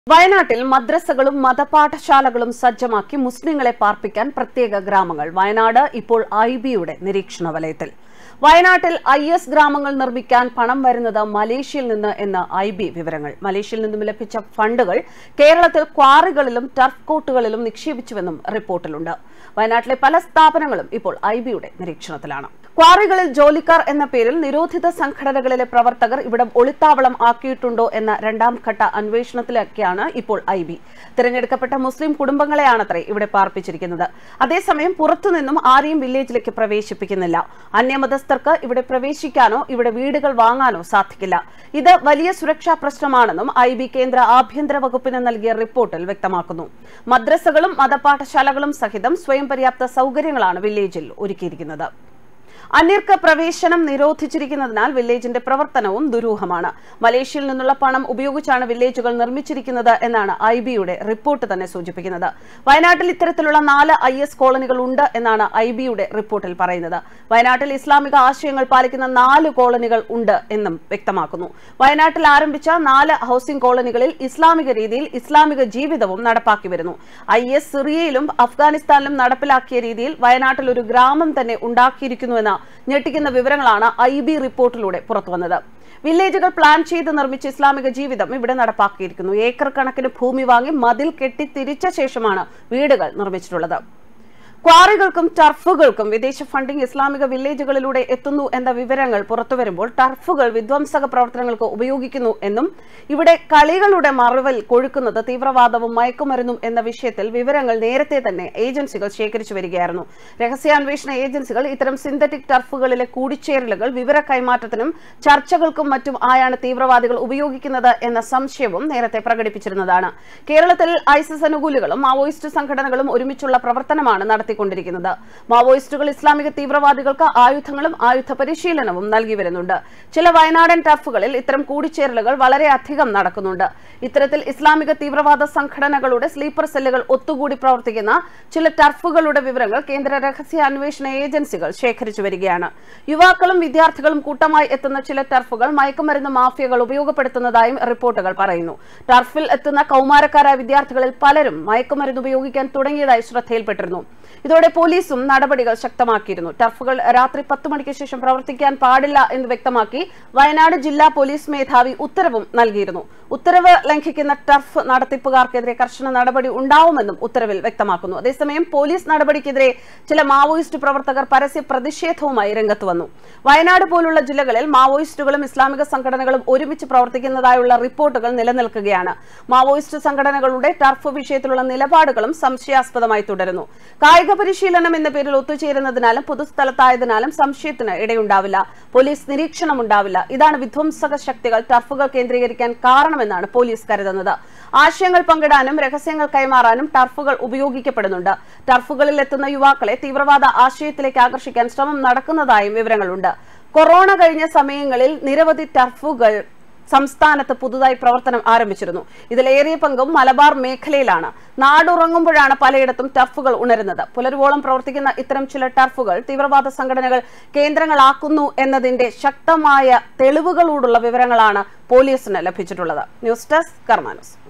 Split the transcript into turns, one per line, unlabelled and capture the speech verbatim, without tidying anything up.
വയനാട്ടിൽ മദ്രസകളും മതപാഠശാലകളും സജ്ജമാക്കി മുസ്ലിങ്ങളെ പാർപ്പിക്കാൻ പ്രത്യേക ഗ്രാമങ്ങൾ. വയനാട് ഇപ്പോൾ ഐ ബിയുടെ നിരീക്ഷണ വലയത്തിൽ. വയനാട്ടിൽ ഐ എസ് ഗ്രാമങ്ങൾ നിർമ്മിക്കാൻ പണം വരുന്നത് മലേഷ്യയിൽ നിന്ന് എന്ന് ഐ ബി വിവരങ്ങൾ. മലേഷ്യയിൽ നിന്നും ലഭിച്ച ഫണ്ടുകൾ കേരളത്തിൽ ക്വാറികളിലും ടർഫ് കോട്ടുകളിലും നിക്ഷേപിച്ചുവെന്നും റിപ്പോർട്ടിലുണ്ട്. വയനാട്ടിലെ പല സ്ഥാപനങ്ങളും ഇപ്പോൾ ഐ ബിയുടെ നിരീക്ഷണത്തിലാണ്. ക്വാറികളിൽ ജോലിക്കാർ എന്ന പേരിൽ നിരോധിത സംഘടനകളിലെ പ്രവർത്തകർ ഇവിടെ ഒളിത്താവളം ആക്കിയിട്ടുണ്ടോ എന്ന രണ്ടാം ഘട്ട അന്വേഷണത്തിലൊക്കെയാണ് ഇപ്പോൾ ഐ ബി. തിരഞ്ഞെടുക്കപ്പെട്ട മുസ്ലിം കുടുംബങ്ങളെയാണത്രേ ഇവിടെ പാർപ്പിച്ചിരിക്കുന്നത്. അതേസമയം പുറത്തുനിന്നും ആരെയും വില്ലേജിലേക്ക് പ്രവേശിപ്പിക്കുന്നില്ല. അന്യമതസ്ഥർക്ക് ഇവിടെ പ്രവേശിക്കാനോ ഇവിടെ വീടുകൾ വാങ്ങാനോ സാധിക്കില്ല. ഇത് വലിയ സുരക്ഷാ പ്രശ്നമാണെന്നും ഐ ബി കേന്ദ്ര ആഭ്യന്തര വകുപ്പിന് നൽകിയ റിപ്പോർട്ടിൽ വ്യക്തമാക്കുന്നു. മദ്രസകളും മതപാഠശാലകളും സഹിതം സ്വയം പര്യാപ്ത സൗകര്യങ്ങളാണ് വില്ലേജിൽ ഒരുക്കിയിരിക്കുന്നത്. അന്യർക്ക് പ്രവേശനം നിരോധിച്ചിരിക്കുന്നതിനാൽ വില്ലേജിന്റെ പ്രവർത്തനവും ദുരൂഹമാണ്. മലേഷ്യയിൽ നിന്നുള്ള പണം ഉപയോഗിച്ചാണ് വില്ലേജുകൾ നിർമ്മിച്ചിരിക്കുന്നത് എന്നാണ് ഐ ബിയുടെ റിപ്പോർട്ട് തന്നെ സൂചിപ്പിക്കുന്നത്. വയനാട്ടിൽ ഇത്തരത്തിലുള്ള നാല് ഐ എസ് കോളനികൾ ഉണ്ട് എന്നാണ് ഐ ബിയുടെ റിപ്പോർട്ടിൽ പറയുന്നത്. വയനാട്ടിൽ ഇസ്ലാമിക ആശയങ്ങൾ പാലിക്കുന്ന നാല് കോളനികൾ ഉണ്ട് എന്നും വ്യക്തമാക്കുന്നു. വയനാട്ടിൽ ആരംഭിച്ച നാല് ഹൌസിംഗ് കോളനികളിൽ ഇസ്ലാമിക രീതിയിൽ ഇസ്ലാമിക ജീവിതവും നടപ്പാക്കി വരുന്നു. ഐ എസ് സിറിയയിലും അഫ്ഗാനിസ്ഥാനിലും നടപ്പിലാക്കിയ രീതിയിൽ വയനാട്ടിൽ ഒരു ഗ്രാമം തന്നെ ഉണ്ടാക്കിയിരിക്കുന്നുവെന്ന ഞെട്ടിക്കുന്ന വിവരങ്ങളാണ് ഐ ബി റിപ്പോർട്ടിലൂടെ പുറത്തുവന്നത്. വില്ലേജുകൾ പ്ലാൻ ചെയ്ത് നിർമ്മിച്ച ഇസ്ലാമിക ജീവിതം ഇവിടെ നടപ്പാക്കിയിരിക്കുന്നു. ഏക്കർ കണക്കിന് ഭൂമി വാങ്ങി മതിൽ കെട്ടി തിരിച്ച ശേഷമാണ് വീടുകൾ നിർമ്മിച്ചിട്ടുള്ളത്. ക്വാറികൾക്കും ടർഫുകൾക്കും വിദേശ ഫണ്ടിംഗ് ഇസ്ലാമിക വില്ലേജുകളിലൂടെ എത്തുന്നു എന്ന വിവരങ്ങൾ പുറത്തുവരുമ്പോൾ ടർഫുകൾ വിധ്വംസക പ്രവർത്തനങ്ങൾക്ക് ഉപയോഗിക്കുന്നു എന്നും ഇവിടെ കളികളുടെ മറവിൽ കൊഴുക്കുന്നത് തീവ്രവാദവും മയക്കുമരുന്നും എന്ന വിഷയത്തിൽ വിവരങ്ങൾ നേരത്തെ തന്നെ ഏജൻസികൾ ശേഖരിച്ചു വരികയായിരുന്നു. രഹസ്യാന്വേഷണ ഏജൻസികൾ ഇത്തരം സിന്തറ്റിക് ടർഫുകളിലെ കൂടിച്ചേരലുകൾ വിവര കൈമാറ്റത്തിനും ചർച്ചകൾക്കും മറ്റും ആയാണ് തീവ്രവാദികൾ ഉപയോഗിക്കുന്നത് എന്ന സംശയവും നേരത്തെ പ്രകടിപ്പിച്ചിരുന്നതാണ്. കേരളത്തിൽ ഐസിസ് അനുകൂലികളും മാവോയിസ്റ്റ് സംഘടനകളും ഒരുമിച്ചുള്ള പ്രവർത്തനമാണ് നടത്തി ക്കൊണ്ടിരിക്കുന്നത്. മാവോയിസ്റ്റുകൾ ഇസ്ലാമിക തീവ്രവാദികൾക്ക് ആയുധങ്ങളും ആയുധ പരിശീലനവും നൽകി വരുന്നുണ്ട്. ചില വയനാടൻ ടർഫുകളിൽ ഇത്തരം കൂടിച്ചേരലുകൾ വളരെയധികം നടക്കുന്നുണ്ട്. ഇത്തരത്തിൽ ഇസ്ലാമിക തീവ്രവാദ സംഘടനകളുടെ സ്ലീപ്പർ സെല്ലുകൾ ഒത്തുകൂടി പ്രവർത്തിക്കുന്ന ചില ടർഫുകളുടെ വിവരങ്ങൾ കേന്ദ്ര രഹസ്യാന്വേഷണ ഏജൻസികൾ ശേഖരിച്ചു വരികയാണ്. യുവാക്കളും വിദ്യാർത്ഥികളും കൂട്ടമായി എത്തുന്ന ചില ടർഫുകൾ മയക്കുമരുന്ന് മാഫിയകൾ ഉപയോഗപ്പെടുത്തുന്നതായും റിപ്പോർട്ടുകൾ പറയുന്നു. ടർഫിൽ എത്തുന്ന കൌമാരക്കാരായ വിദ്യാർത്ഥികളിൽ പലരും മയക്കുമരുന്ന് ഉപയോഗിക്കാൻ തുടങ്ങിയതായി ശ്രദ്ധയിൽപ്പെട്ടിരുന്നു. ഇതോടെ പോലീസും നടപടികൾ ശക്തമാക്കിയിരുന്നു. ടർഫുകൾ രാത്രി പത്ത് മണിക്ക് ശേഷം പ്രവർത്തിക്കാൻ പാടില്ല എന്ന് വ്യക്തമാക്കി വയനാട് ജില്ലാ പോലീസ് മേധാവി ഉത്തരവും നൽകിയിരുന്നു. ഉത്തരവ് ലംഘിക്കുന്ന ടർഫ് നടത്തിപ്പുകാർക്കെതിരെ കർശന നടപടി ഉണ്ടാവുമെന്നും ഉത്തരവിൽ വ്യക്തമാക്കുന്നു. അതേസമയം പോലീസ് നടപടിക്കെതിരെ ചില മാവോയിസ്റ്റ് പ്രവർത്തകർ പരസ്യ പ്രതിഷേധവുമായി രംഗത്ത് വന്നു. വയനാട് പോലുള്ള ജില്ലകളിൽ മാവോയിസ്റ്റുകളും ഇസ്ലാമിക സംഘടനകളും ഒരുമിച്ച് പ്രവർത്തിക്കുന്നതായുള്ള റിപ്പോർട്ടുകൾ നിലനിൽക്കുകയാണ്. മാവോയിസ്റ്റ് സംഘടനകളുടെ ടർഫ് വിഷയത്തിലുള്ള നിലപാടുകളും സംശയാസ്പദമായി തുടരുന്നു. കായിക പരിശീലനം എന്ന പേരിൽ ഒത്തുചേരുന്നതിനാലും പൊതുസ്ഥലത്തായതിനാലും സംശയത്തിന് ഇടയുണ്ടാവില്ല. പോലീസ് നിരീക്ഷണം ഉണ്ടാവില്ല. ഇതാണ് വിധ്വംസക ശക്തികൾ ടർഫുകൾ കേന്ദ്രീകരിക്കാൻ കാരണമെന്നാണ് പോലീസ് കരുതുന്നത്. ആശയങ്ങൾ പങ്കിടാനും രഹസ്യങ്ങൾ കൈമാറാനും ടർഫുകൾ ഉപയോഗിക്കപ്പെടുന്നുണ്ട്. ടർഫുകളിൽ എത്തുന്ന യുവാക്കളെ തീവ്രവാദ ആശയത്തിലേക്ക് ആകർഷിക്കാൻ ശ്രമം നടക്കുന്നതായും വിവരങ്ങളുണ്ട്. കൊറോണ കഴിഞ്ഞ സമയങ്ങളിൽ നിരവധി ടർഫുകൾ സംസ്ഥാനത്ത് പുതുതായി പ്രവർത്തനം ആരംഭിച്ചിരുന്നു. ഇതിലേറിയ പങ്കും മലബാർ മേഖലയിലാണ്. നാടുറങ്ങുമ്പോഴാണ് പലയിടത്തും ടർഫുകൾ ഉണരുന്നത്. പുലരുവോളം പ്രവർത്തിക്കുന്ന ഇത്തരം ചില ടർഫുകൾ തീവ്രവാദ സംഘടനകൾ കേന്ദ്രങ്ങളാക്കുന്നു എന്നതിന്റെ ശക്തമായ തെളിവുകളോടുള്ള വിവരങ്ങളാണ് പോലീസിന് ലഭിച്ചിട്ടുള്ളത്. News desk Karma news.